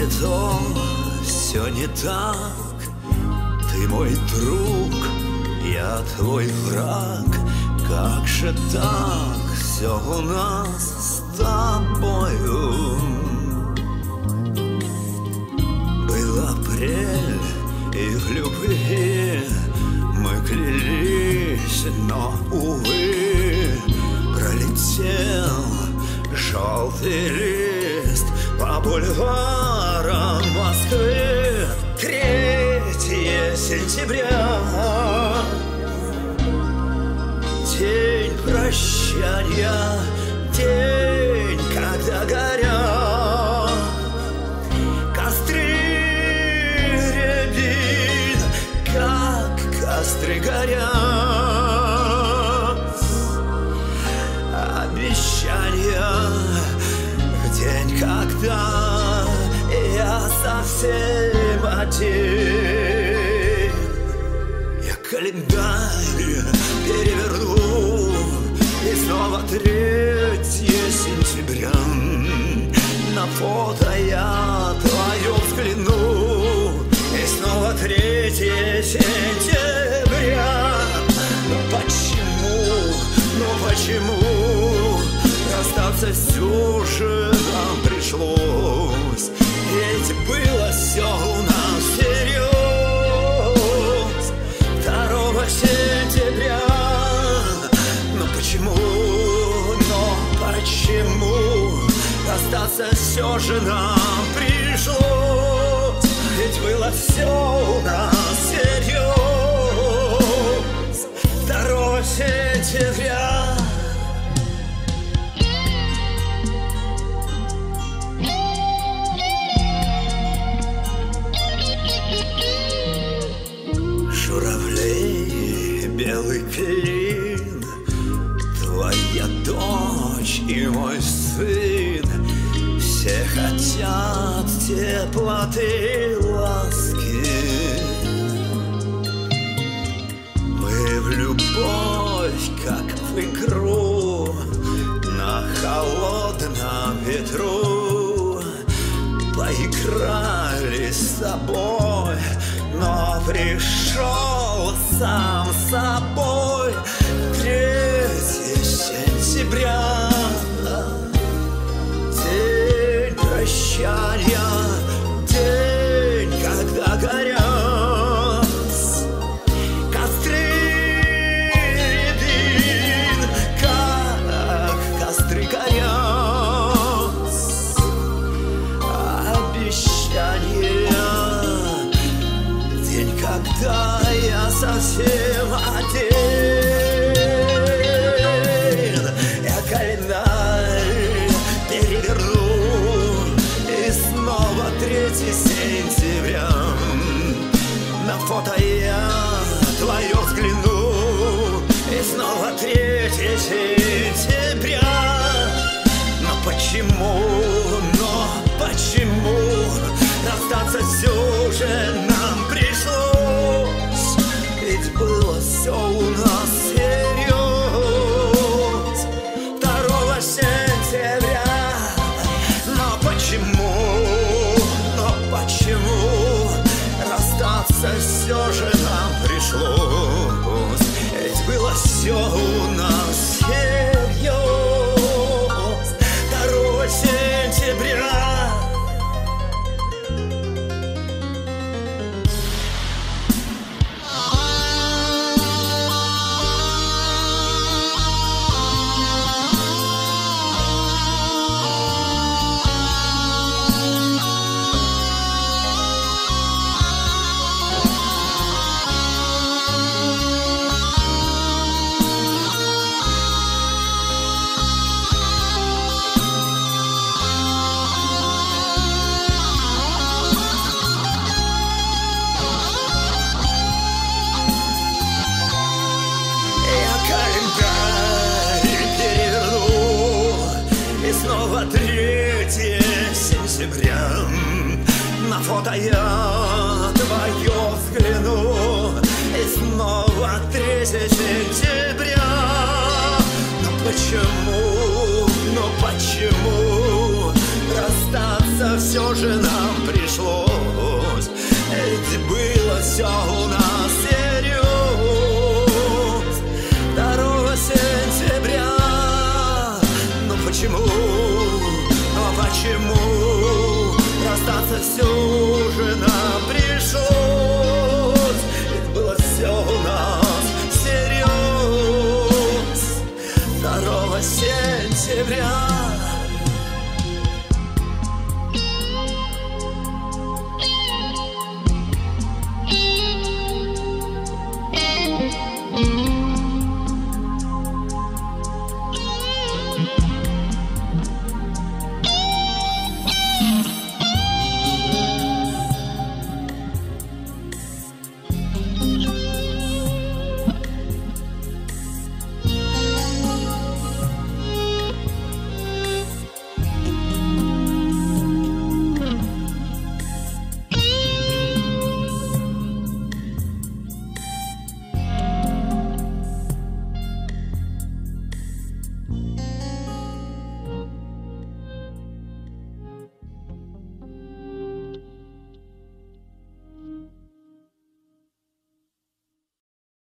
то, все не так. Ты мой друг, я твой враг. Как же так все у нас с тобою? Был апрель, и в любви мы клялись, но, увы, пролетел желтый лист по бульварам Москвы. 3 сентября, день прощания, день, когда горят костры рябин, как костры горят. Обещания в день, когда я совсем один. Я календарь переверну, и снова 3 сентября. На фото я твое взгляну, и снова 3 сентября. Но почему расстаться все же нам пришлось? Ведь было все у нас всерьез. 2 сентября. Но почему расстаться все же нам пришлось? Ведь было все у нас всерьез. 2 сентября. Журавлей, белый клин, твоя дочь и мой сын, все хотят теплоты, ласки. Мы в любовь, как в игру, на холодном ветру поиграли с собой, но пришел сам собой 3 сентября. День прощания, день, когда горят костры рябин, как костры горят. Обещания, день, когда я совсем один. Я календарь переверну, и снова 3 сентября. На фото я твое взгляну, и снова 3 сентября. Но почему расстаться все же нам пришлось? Ведь было все у нас всерьез. 2 сентября. Но почему расстаться все же нам пришлось? Ведь было все у нас всерьез. 2 сентября. Снова 3 сентября. На фото я твое взгляну, и снова 3 сентября. Но почему расстаться все же нам пришлось? сентября.